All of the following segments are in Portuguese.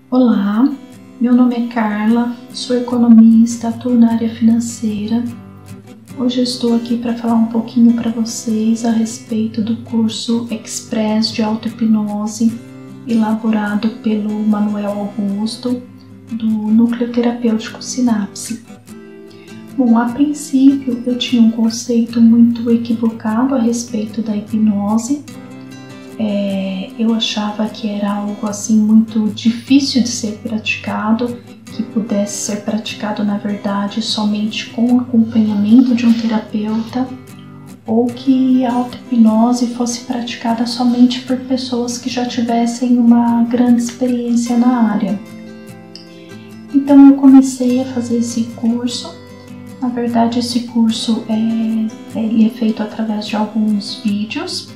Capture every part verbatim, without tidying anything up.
Olá, meu nome é Carla, sou economista, atuo na área financeira. Hoje eu estou aqui para falar um pouquinho para vocês a respeito do curso Express de auto-hipnose, elaborado pelo Manuel Augusto, do Núcleo Terapêutico Sinapse. Bom, a princípio eu tinha um conceito muito equivocado a respeito da hipnose. É, eu achava que era algo assim muito difícil de ser praticado, que pudesse ser praticado na verdade somente com acompanhamento de um terapeuta, ou que a auto-hipnose fosse praticada somente por pessoas que já tivessem uma grande experiência na área. Então eu comecei a fazer esse curso. Na verdade, esse curso é, ele é feito através de alguns vídeos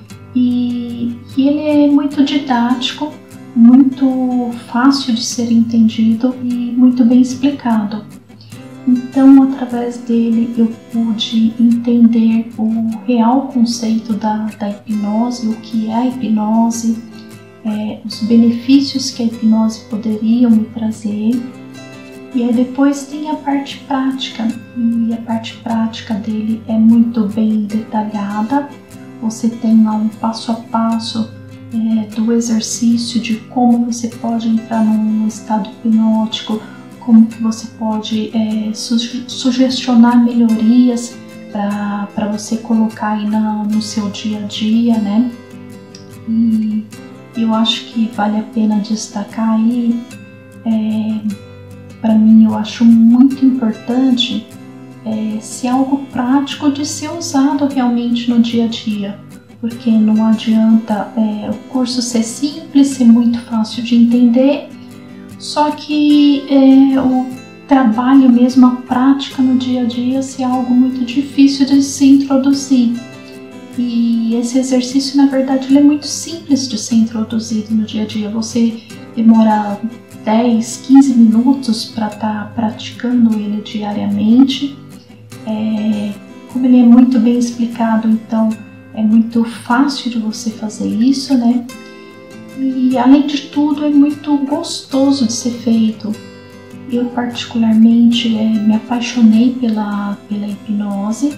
e, e ele é muito didático, muito fácil de ser entendido e muito bem explicado. Então, através dele, eu pude entender o real conceito da, da hipnose, o que é a hipnose, é, os benefícios que a hipnose poderia me trazer. E aí depois tem a parte prática, e a parte prática dele é muito bem detalhada. Você tem lá um passo a passo é, do exercício de como você pode entrar num estado hipnótico, como que você pode é, su- sugestionar melhorias para você colocar aí na, no seu dia a dia, né? E eu acho que vale a pena destacar aí, é, para mim eu acho muito importante é, ser algo prático de ser usado realmente no dia a dia, porque não adianta é, o curso ser simples, ser muito fácil de entender, só que é, o trabalho mesmo, a prática no dia a dia ser algo muito difícil de se introduzir. E esse exercício, na verdade, ele é muito simples de ser introduzido no dia a dia. Você demora dez, quinze minutos para estar tá praticando ele diariamente. É, como ele é muito bem explicado, então é muito fácil de você fazer isso, né? E além de tudo, é muito gostoso de ser feito. Eu particularmente é, me apaixonei pela, pela hipnose,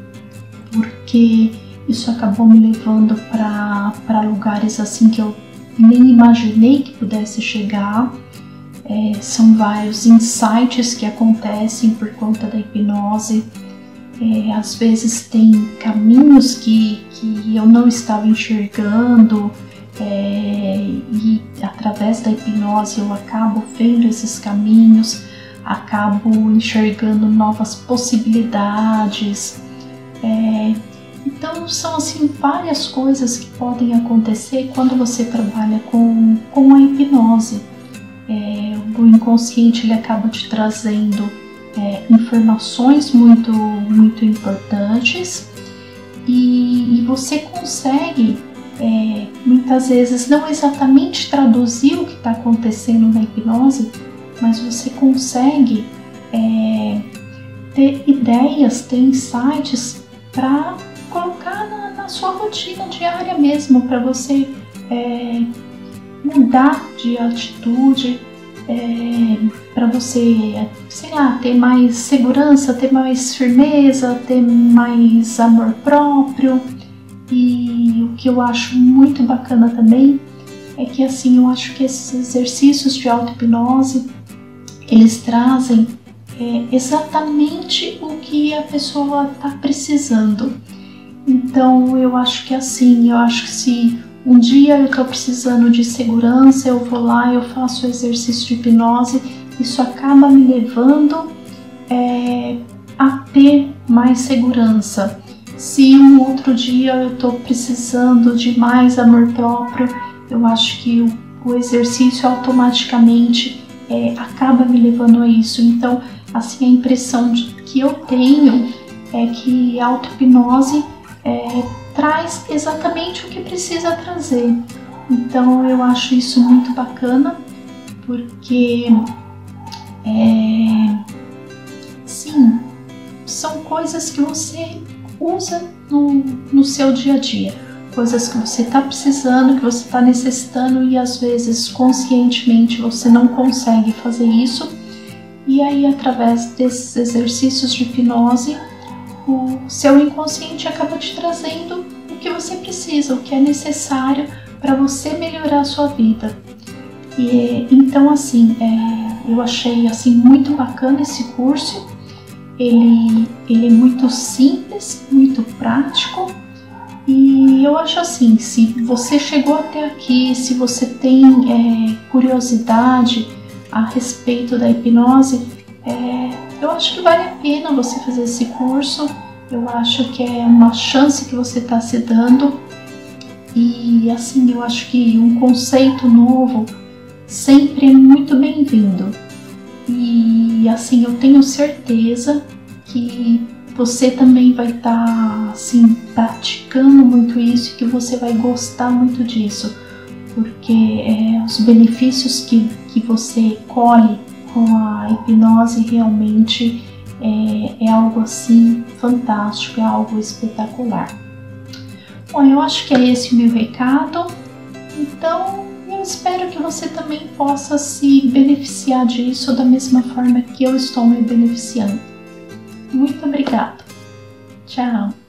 porque isso acabou me levando para lugares assim que eu nem imaginei que pudesse chegar. É, são vários insights que acontecem por conta da hipnose. É, às vezes tem caminhos que, que eu não estava enxergando, é, e através da hipnose eu acabo vendo esses caminhos, acabo enxergando novas possibilidades. É, então são assim várias coisas que podem acontecer quando você trabalha com, com a hipnose. É, o inconsciente ele acaba te trazendo é, informações muito, muito importantes e, e você consegue é, muitas vezes não exatamente traduzir o que está acontecendo na hipnose, mas você consegue é, ter ideias, ter insights para colocar na, na sua rotina diária mesmo, para você é, mudar de atitude, é, para você, sei lá, ter mais segurança, ter mais firmeza, ter mais amor próprio. E o que eu acho muito bacana também é que assim, eu acho que esses exercícios de auto-hipnose, eles trazem é, exatamente o que a pessoa está precisando. Então eu acho que assim, eu acho que se um dia eu estou precisando de segurança, eu vou lá, eu faço o exercício de hipnose, isso acaba me levando é, a ter mais segurança. Se um outro dia eu estou precisando de mais amor próprio, eu acho que o, o exercício automaticamente é, acaba me levando a isso. Então, assim, a impressão de, que eu tenho é que a auto-hipnose é, traz exatamente o que precisa trazer. Então eu acho isso muito bacana, porque é, sim, são coisas que você usa no, no seu dia a dia. coisas que você está precisando, que você está necessitando e às vezes conscientemente você não consegue fazer isso. E aí, através desses exercícios de hipnose, o seu inconsciente acaba te trazendo o que você precisa, o que é necessário para você melhorar a sua vida. E então, assim, é, eu achei assim muito bacana esse curso. Ele, ele é muito simples, muito prático. E eu acho assim, se você chegou até aqui, se você tem é, curiosidade a respeito da hipnose, é, eu acho que vale a pena você fazer esse curso. Eu acho que é uma chance que você está se dando. E assim, eu acho que um conceito novo sempre é muito bem-vindo. E assim, eu tenho certeza que você também vai estar tá, assim, praticando muito isso e que você vai gostar muito disso, porque é, os benefícios que, que você colhe com a hipnose realmente é, é algo assim fantástico, é algo espetacular. Bom, eu acho que é esse o meu recado, então eu espero que você também possa se beneficiar disso da mesma forma que eu estou me beneficiando. Muito obrigada. Tchau.